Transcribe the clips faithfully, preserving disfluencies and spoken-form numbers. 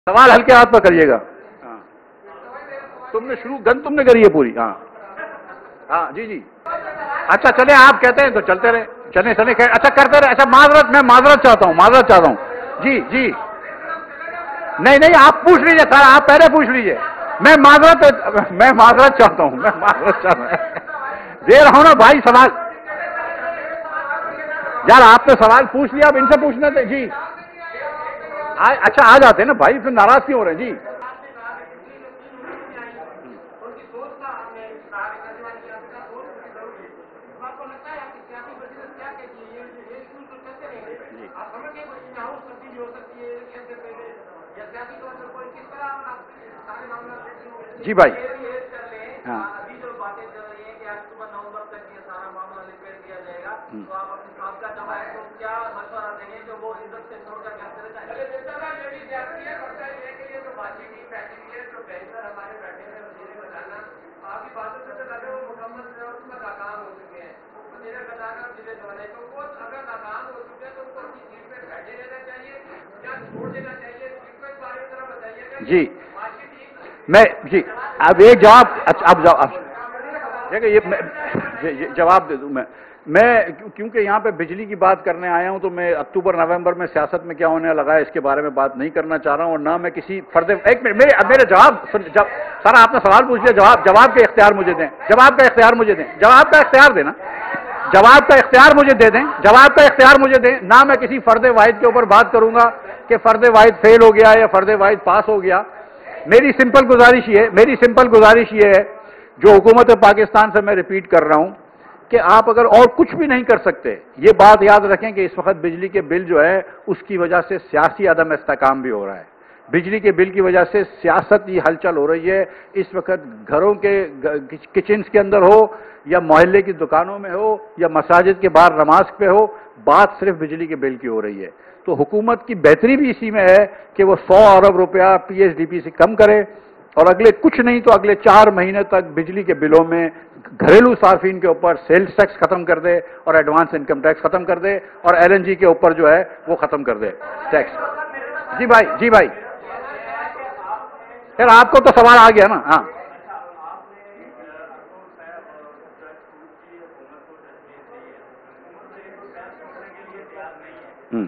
سوال ہلکے ہاتھ پر کریے گا. ہاں تم نے شروع گن تم نے کری ہے پوری. ہاں ہاں جی جی اچھا چلے آپ کہتے ہیں تو چلتے رہے. چلیں چلیں اچھا کرتے رہے. اچھا معذرت میں معذرت چاہتا ہوں معذرت چاہتا ہوں. جی جی نہیں نہیں آپ پوچھ لیجیے سر. آپ پہلے پوچھ لیجیے. میں معذرت میں معذرت چاہتا ہوں میں معذرت چاہتا ہوں دے رہا ہوں نا بھائی سوال. یار آپ نے سوال پوچھ لیا اب ان سے پوچھنا تھے. جی اچھا آ جاتے ہیں نا بھائی پھر ناراض کیوں ہو رہے ہیں. جی جی بھائی ہاں جی میں جی اب ایک جواب. اچھا اب دیکھیں یہ جواب دے دوں میں میں کیونکہ یہاں پہ بجلی کی بات کرنے آیا ہوں تو میں اکتوبر نومبر میں سیاست میں کیا ہونے لگا ہے اس کے بارے میں بات نہیں کرنا چاہ رہا ہوں اور نہ میں کسی فرد. ایک منٹ میرے میرے جواب سر آپ نے سوال پوچھ لیا. جواب جواب کا اختیار مجھے دیں. جواب کا اختیار مجھے دیں. جواب کا اختیار دینا. جواب کا اختیار مجھے دے دیں. جواب کا اختیار مجھے دیں. نہ میں کسی فرد واحد کے اوپر بات کروں گا کہ فرد واحد فیل ہو گیا یا فرد واحد پاس ہو گیا. میری سمپل گزارش یہ ہے میری سمپل گزارش یہ ہے جو حکومت پاکستان سے میں ریپیٹ کر رہا ہوں کہ آپ اگر اور کچھ بھی نہیں کر سکتے یہ بات یاد رکھیں کہ اس وقت بجلی کے بل جو ہے اس کی وجہ سے سیاسی عدم استحکام بھی ہو رہا ہے. بجلی کے بل کی وجہ سے سیاستی ہلچل ہو رہی ہے. اس وقت گھروں کے کچنز کے اندر ہو یا محلے کی دکانوں میں ہو یا مساجد کے باہر نماز پہ ہو بات صرف بجلی کے بل کی ہو رہی ہے. تو حکومت کی بہتری بھی اسی میں ہے کہ وہ سو ارب روپیہ پی ایچ ڈی پی سے کم کرے اور اگلے کچھ نہیں تو اگلے چار مہینے تک بجلی کے بلوں میں گھریلو صارفین کے اوپر سیلز ٹیکس ختم کر دے اور ایڈوانس انکم ٹیکس ختم کر دے اور ایل این جی کے اوپر جو ہے وہ ختم کر دے ٹیکس. جی بھائی جی بھائی پھر آپ کو تو سوال آ گیا نا. ہاں ہوں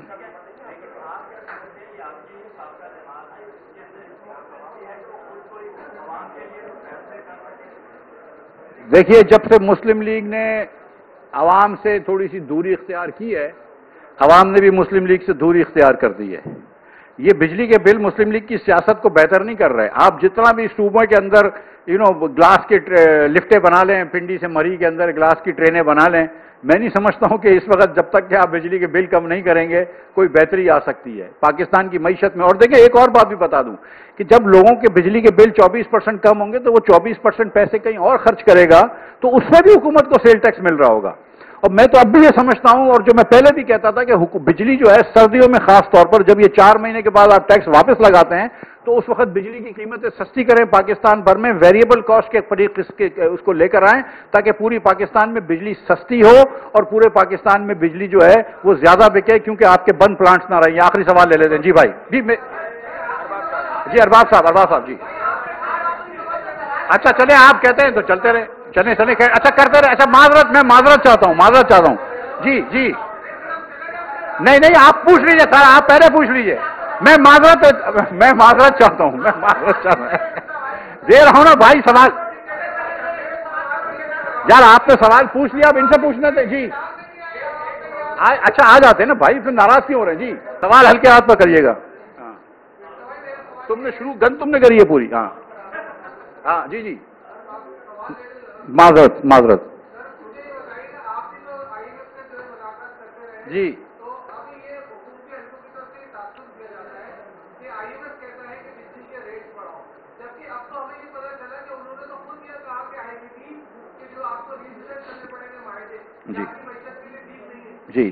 دیکھیے جب سے مسلم لیگ نے عوام سے تھوڑی سی دوری اختیار کی ہے عوام نے بھی مسلم لیگ سے دوری اختیار کر دی ہے. یہ بجلی کے بل مسلم لیگ کی سیاست کو بہتر نہیں کر رہے. آپ جتنا بھی صوبوں کے اندر یو نو گلاس کی لفٹیں بنا لیں پنڈی سے مری کے اندر گلاس کی ٹرینیں بنا لیں میں نہیں سمجھتا ہوں کہ اس وقت جب تک کہ آپ بجلی کے بل کم نہیں کریں گے کوئی بہتری آ سکتی ہے پاکستان کی معیشت میں. اور دیکھیں ایک اور بات بھی بتا دوں کہ جب لوگوں کے بجلی کے بل چوبیس پرسنٹ کم ہوں گے تو وہ چوبیس پرسنٹ پیسے کہیں اور خرچ کرے گا تو اس میں بھی حکومت کو سیل ٹیکس مل رہا ہوگا. اور میں تو اب بھی یہ سمجھتا ہوں اور جو میں پہلے بھی کہتا تھا کہ بجلی جو ہے سردیوں میں خاص طور پر جب یہ چار مہینے کے بعد آپ ٹیکس واپس لگاتے ہیں تو اس وقت بجلی کی قیمتیں سستی کریں پاکستان بھر میں ویریبل کاسٹ کے فریق اس کو لے کر آئیں تاکہ پوری پاکستان میں بجلی سستی ہو اور پورے پاکستان میں بجلی جو ہے وہ زیادہ بکے کیونکہ آپ کے بند پلانٹس نہ رہیں. آخری سوال لے لیتے ہیں. جی بھائی جی میں جی ارباب صاحب ارباب صاحب جی اچھا چلیں آپ کہتے ہیں تو چلتے رہے. چلیں چلیں اچھا کرتے رہے. اچھا معذرت میں معذرت چاہتا ہوں معذرت چاہتا ہوں. جی جی نہیں نہیں آپ پوچھ لیجیے سر. آپ پہلے پوچھ لیجیے. میں معذرت میں معذرت چاہتا ہوں میں معذرت چاہتا ہوں دے رہا ہوں نا بھائی سوال. یار آپ نے سوال پوچھ لیا اب ان سے پوچھنا تھے. جی اچھا آ جاتے ہیں نا بھائی پھر ناراض کیوں ہو رہے ہیں. جی سوال ہلکے ہاتھ پر کریے گا. ہاں تم نے شروع گن تم نے کری ہے پوری. ہاں ہاں جی جی معذرت معذرت جی جی جی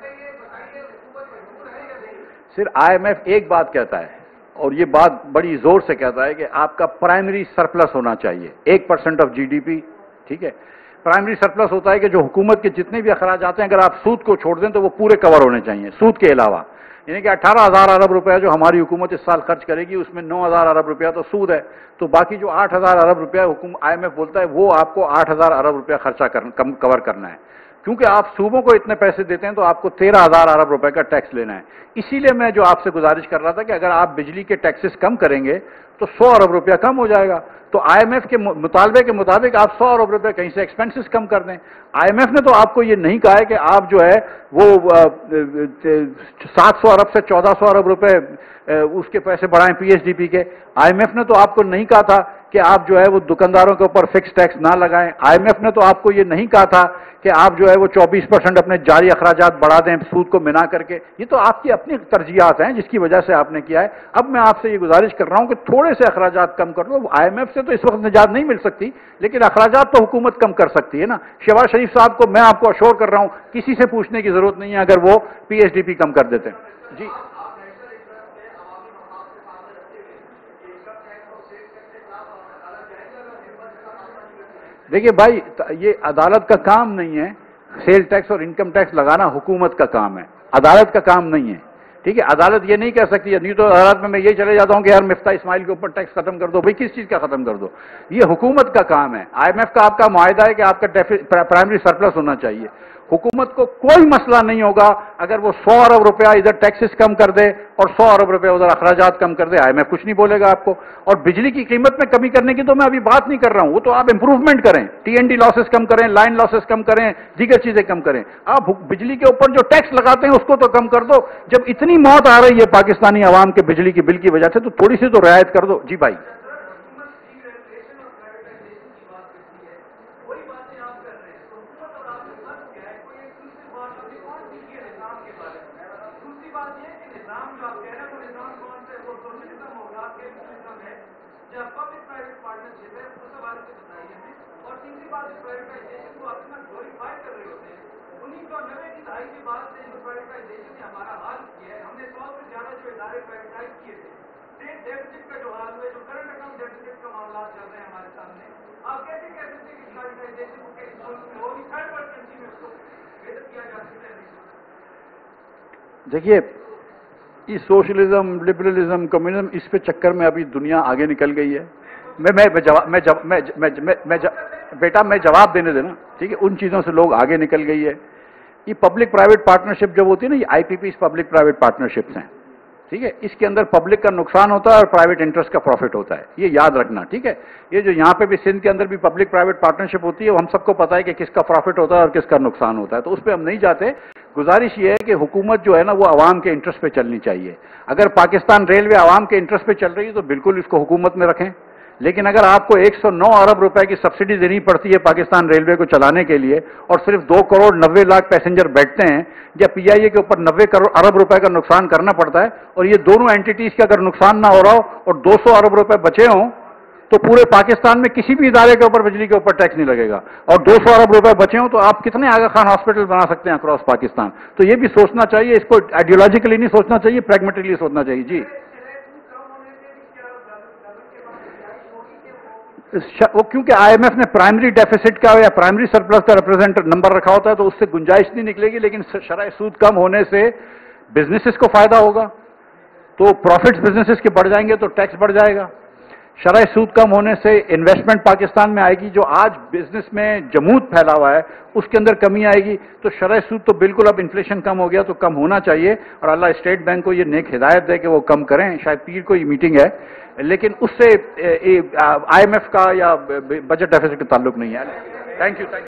صرف آئی ایم ایف ایک بات کہتا ہے اور یہ بات بڑی زور سے کہتا ہے کہ آپ کا پرائمری سرپلس ہونا چاہیے ایک percent of G D P. ٹھیک ہے प्राइमरी सरप्लस होता है कि जो हुकूमत के जितने भी अखराज आते हैं अगर आप सूद को छोड़ दें तो वो पूरे कवर होने चाहिए सूद के अलावा। यानी कि अठारह हज़ार अरब रुपया जो हमारी हुकूमत इस साल खर्च करेगी उसमें नौ हज़ार अरब रुपया तो सूद है, तो बाकी जो आठ हज़ार अरब रुपया हुकूमत आई एम एफ बोलता है वो आपको आठ हज़ार अरब रुपया खर्चा कर, कम, कवर करना है। क्योंकि आप सूबों को इतने पैसे देते हैं तो आपको तेरह हज़ार अरब रुपए का टैक्स लेना है। इसीलिए मैं जो आपसे गुजारिश कर रहा था कि अगर आप बिजली के टैक्सेस कम करेंगे तो सौ अरब रुपया कम हो जाएगा। तो आई एम एफ के मुतालबे के मुताबिक आप सौ अरब रुपये कहीं से एक्सपेंसेस कम कर दें। आई एम एफ ने तो आपको ये नहीं कहा है कि आप जो है वो सात सौ अरब से चौदह सौ अरब रुपए उसके पैसे बढ़ाएं पी एच डी पी के। आई एम एफ ने तो आपको नहीं कहा था कि आप जो है वो दुकानदारों के ऊपर फिक्स टैक्स ना लगाएं। आई एम एफ ने तो आपको ये नहीं कहा था कि आप जो है वो चौबीस परसेंट अपने जारी अखराजात बढ़ा दें सूद को मिला करके। ये तो आपकी अपनी तरजीहात हैं जिसकी वजह से आपने किया है। अब मैं आपसे ये गुजारिश कर रहा हूं कि थोड़े से अखराजात कम कर लो। आई एम एफ से तो इस वक्त निजात नहीं मिल सकती लेकिन अखराजात तो हुकूमत कम कर सकती है ना। शहबाज शरीफ साहब को मैं आपको अश्योर कर रहा हूं किसी से पूछने की जरूरत नहीं है अगर वो पी एच डी पी कम कर देते हैं। जी देखिए भाई, ये अदालत का काम नहीं है, सेल टैक्स और इनकम टैक्स लगाना हुकूमत का काम है, अदालत का काम नहीं है। ठीक है, अदालत ये नहीं कह सकती है, नहीं तो अदालत में मैं ये चले जाता हूं कि यार मिफ्ता इस्माइल के ऊपर टैक्स खत्म कर दो। भाई किस चीज का खत्म कर दो, ये हुकूमत का काम है। आई एम एफ का आपका मुआहिदा है कि आपका प्राइमरी सरप्लस होना चाहिए। हुकूमत को कोई मसला नहीं होगा अगर वो सौ अरब रुपया इधर टैक्सेस कम कर दे और सौ अरब रुपया उधर अखराजात कम कर दे। आई एम एफ कुछ नहीं बोलेगा आपको। और बिजली की कीमत में कमी करने की तो मैं अभी बात नहीं कर रहा हूं, वो तो आप इंप्रूवमेंट करें, टी एन डी लॉसेस कम करें, लाइन लॉसेस कम करें, दीगर चीजें कम करें। आप बिजली के ऊपर जो टैक्स लगाते हैं उसको तो कम कर दो। जब इतनी मौत आ रही है पाकिस्तानी आवाम के बिजली की बिल की वजह से तो थोड़ी सी तो रियायत कर दो। जी भाई, देखिए इस सोशलिज्म, लिबरलिज्म, कम्युनिज्म इस पे चक्कर में अभी दुनिया आगे निकल गई है। मैं मैं मैं जवाब मैं जब, मैं मैं मैं, मैं ज, बेटा मैं जवाब देने देना, ठीक है। उन चीज़ों से लोग आगे निकल गई है। ये पब्लिक प्राइवेट पार्टनरशिप जब होती है ना, ये I P P public private partnerships हैं, ठीक है। इसके अंदर पब्लिक का नुकसान होता है और प्राइवेट इंटरेस्ट का प्रॉफिट होता है, ये याद रखना, ठीक है। ये जो यहाँ पे भी सिंध के अंदर भी पब्लिक प्राइवेट पार्टनरशिप होती है, वो हम सबको पता है कि किसका प्रॉफिट होता है और किसका नुकसान होता है, तो उस पर हम नहीं जाते। गुजारिश ये है कि हुकूमत जो है ना वो आवाम के इंटरेस्ट पे चलनी चाहिए। अगर पाकिस्तान रेलवे आवाम के इंटरेस्ट पे चल रही है तो बिल्कुल इसको हुकूमत में रखें, लेकिन अगर आपको एक सौ नौ अरब रुपए की सब्सिडी देनी पड़ती है पाकिस्तान रेलवे को चलाने के लिए और सिर्फ दो करोड़ नब्बे लाख पैसेंजर बैठते हैं, या पी आई ए के ऊपर नब्बे करोड़ अरब रुपए का नुकसान करना पड़ता है, और ये दोनों एंटिटीज का अगर नुकसान ना हो रहा हो और दो सौ अरब रुपए बचे हों तो पूरे पाकिस्तान में किसी भी इदारे के ऊपर बिजली के ऊपर टैक्स नहीं लगेगा, और दो सौ अरब रुपए बचे हों तो आप कितने आगा खान हॉस्पिटल बना सकते हैं अक्रॉस पाकिस्तान। तो ये भी सोचना चाहिए, इसको आइडियोलॉजिकली नहीं सोचना चाहिए, प्रैग्मेटिकली सोचना चाहिए। जी वो क्योंकि आई एम एफ ने प्राइमरी डेफिसिट का या प्राइमरी सरप्लस का रिप्रेजेंट नंबर रखा होता है तो उससे गुंजाइश नहीं निकलेगी, लेकिन शरह सूद कम होने से बिजनेसेस को फायदा होगा, तो प्रॉफिट्स बिजनेसेस के बढ़ जाएंगे तो टैक्स बढ़ जाएगा। शरह सूद कम होने से इन्वेस्टमेंट पाकिस्तान में आएगी, जो आज बिजनेस में जमूद फैला हुआ है उसके अंदर कमी आएगी। तो शरह सूद तो बिल्कुल, अब इन्फ्लेशन कम हो गया तो कम होना चाहिए, और अल्लाह स्टेट बैंक को ये नेक हिदायत दे कि वो कम करें। शायद पीर को ये मीटिंग है, लेकिन उससे आई एम एफ का या बजट डेफिसिट का ताल्लुक नहीं है। Thank you.